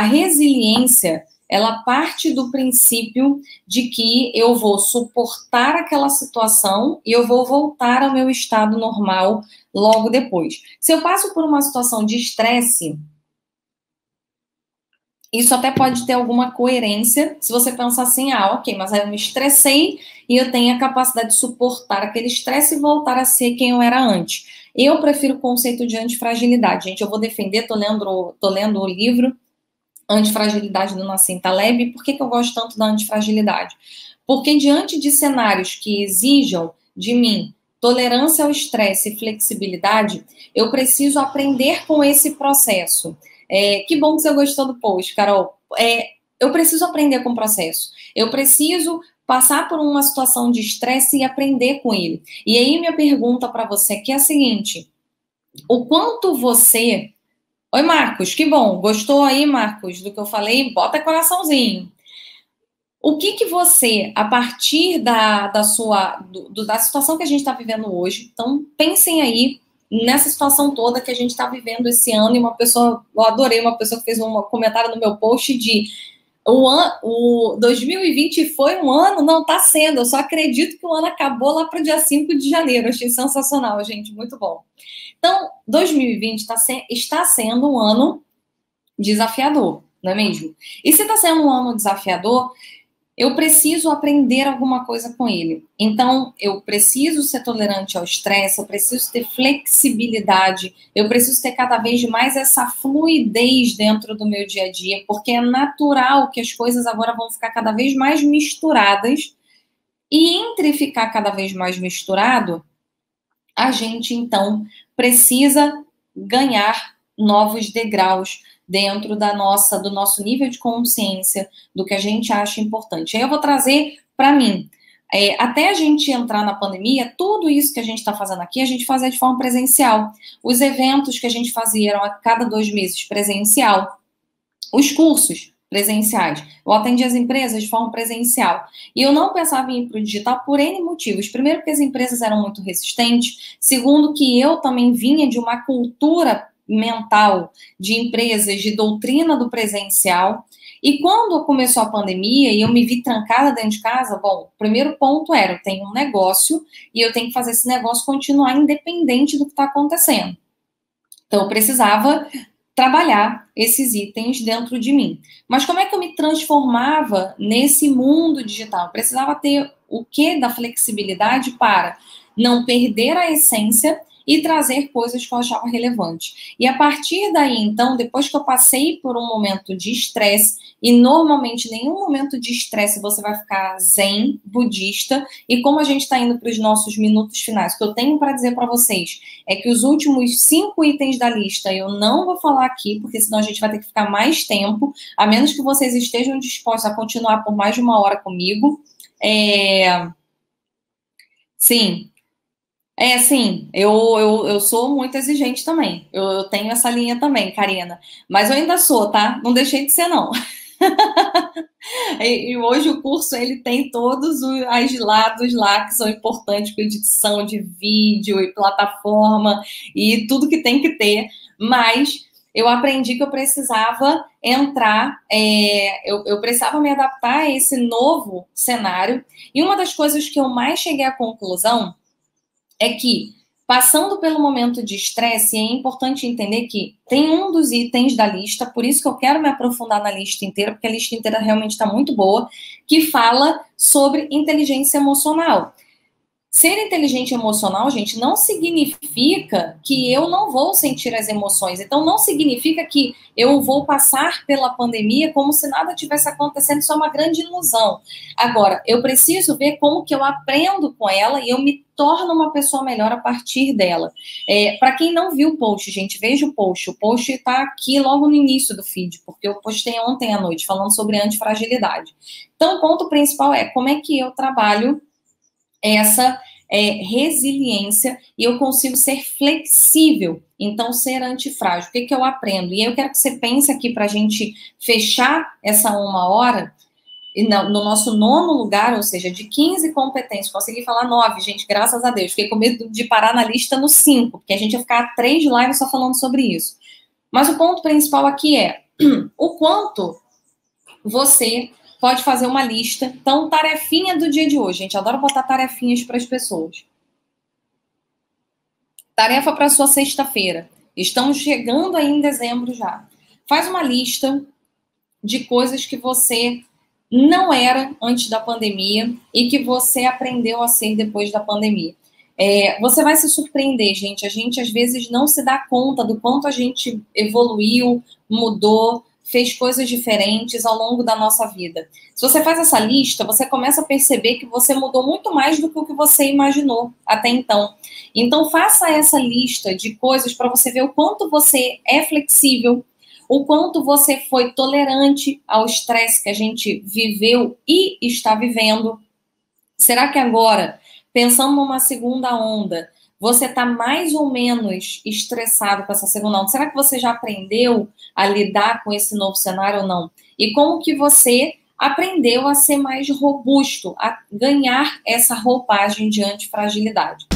A resiliência, ela parte do princípio de que eu vou suportar aquela situação e eu vou voltar ao meu estado normal logo depois. Se eu passo por uma situação de estresse, isso até pode ter alguma coerência, se você pensar assim, ok, mas aí eu me estressei e eu tenho a capacidade de suportar aquele estresse e voltar a ser quem eu era antes. Eu prefiro o conceito de antifragilidade. Gente, eu vou defender, tô lendo o livro Antifragilidade do Nassim Taleb. Por que eu gosto tanto da antifragilidade? Porque diante de cenários que exijam de mim tolerância ao estresse e flexibilidade, eu preciso aprender com esse processo. Que bom que você gostou do post, Carol. Eu preciso aprender com o processo. Eu preciso passar por uma situação de estresse e aprender com ele. E aí minha pergunta para você que é a seguinte: o quanto você... Oi, Marcos, que bom. Gostou aí, Marcos, do que eu falei? Bota coraçãozinho. O que você, a partir da situação que a gente está vivendo hoje, então pensem aí nessa situação toda que a gente está vivendo esse ano, e eu adorei uma pessoa que fez um comentário no meu post de o 2020 foi um ano, não está sendo, eu só acredito que o ano acabou lá para o dia 5 de janeiro, achei sensacional, gente, muito bom. Então, 2020 está sendo um ano desafiador, não é mesmo? E se está sendo um ano desafiador, eu preciso aprender alguma coisa com ele. Então, eu preciso ser tolerante ao estresse, eu preciso ter flexibilidade, eu preciso ter cada vez mais essa fluidez dentro do meu dia a dia, porque é natural que as coisas agora vão ficar cada vez mais misturadas, e entre ficar cada vez mais misturado, a gente, então, precisa ganhar novos degraus dentro do nosso nível de consciência, do que a gente acha importante. Aí eu vou trazer para mim, até a gente entrar na pandemia, tudo isso que a gente está fazendo aqui, a gente fazia de forma presencial. Os eventos que a gente fazia eram a cada 2 meses presencial. Os cursos presenciais. Eu atendi as empresas de forma presencial. E eu não pensava em ir para o digital por N motivos. Primeiro, porque as empresas eram muito resistentes. Segundo, que eu também vinha de uma cultura mental de empresas, de doutrina do presencial. E quando começou a pandemia e eu me vi trancada dentro de casa, bom, o primeiro ponto era, eu tenho um negócio e eu tenho que fazer esse negócio continuar independente do que está acontecendo. Então, eu precisava trabalhar esses itens dentro de mim. Mas como é que eu me transformava nesse mundo digital? Eu precisava ter o quê da flexibilidade para não perder a essência e trazer coisas que eu achava relevante. E a partir daí, então, depois que eu passei por um momento de estresse, e normalmente nenhum momento de estresse você vai ficar zen, budista, e como a gente está indo para os nossos minutos finais, o que eu tenho para dizer para vocês é que os últimos 5 itens da lista eu não vou falar aqui, porque senão a gente vai ter que ficar mais tempo, a menos que vocês estejam dispostos a continuar por mais de 1 hora comigo. Sim. Sim, eu sou muito exigente também. Eu tenho essa linha também, Karina. Mas eu ainda sou, tá? Não deixei de ser, não. E hoje o curso, ele tem todos os lados lá que são importantes para edição de vídeo e plataforma e tudo que tem que ter. Mas eu aprendi que eu precisava entrar, eu precisava me adaptar a esse novo cenário. E uma das coisas que eu mais cheguei à conclusão é que, passando pelo momento de estresse, é importante entender que tem um dos itens da lista, por isso que eu quero me aprofundar na lista inteira, porque a lista inteira realmente está muito boa, que fala sobre inteligência emocional. Ser inteligente emocional, gente, não significa que eu não vou sentir as emoções. Então, não significa que eu vou passar pela pandemia como se nada tivesse acontecendo. Isso é uma grande ilusão. Agora, eu preciso ver como que eu aprendo com ela e eu me torno uma pessoa melhor a partir dela. Para quem não viu o post, gente, veja o post. O post está aqui logo no início do feed, porque eu postei ontem à noite falando sobre antifragilidade. Então, o ponto principal é como é que eu trabalho essa resiliência e eu consigo ser flexível, então ser antifrágil. O que eu aprendo? E aí eu quero que você pense aqui para a gente fechar essa 1 hora, no nosso 9º lugar, ou seja, de 15 competências, consegui falar 9, gente, graças a Deus. Fiquei com medo de parar na lista no 5, porque a gente ia ficar 3 lives só falando sobre isso. Mas o ponto principal aqui é, o quanto você pode fazer uma lista. Então, tarefinha do dia de hoje. Gente, adoro botar tarefinhas para as pessoas. Tarefa para sua sexta-feira. Estamos chegando aí em dezembro já. Faz uma lista de coisas que você não era antes da pandemia e que você aprendeu a ser depois da pandemia. Você vai se surpreender, gente. A gente, às vezes, não se dá conta do quanto a gente evoluiu, mudou, fez coisas diferentes ao longo da nossa vida. Se você faz essa lista, você começa a perceber que você mudou muito mais do que o que você imaginou até então. Então, faça essa lista de coisas para você ver o quanto você é flexível, o quanto você foi tolerante ao estresse que a gente viveu e está vivendo. Será que agora, pensando numa segunda onda, você está mais ou menos estressado com essa segunda onda? Será que você já aprendeu a lidar com esse novo cenário ou não? E como que você aprendeu a ser mais robusto, a ganhar essa roupagem de antifragilidade?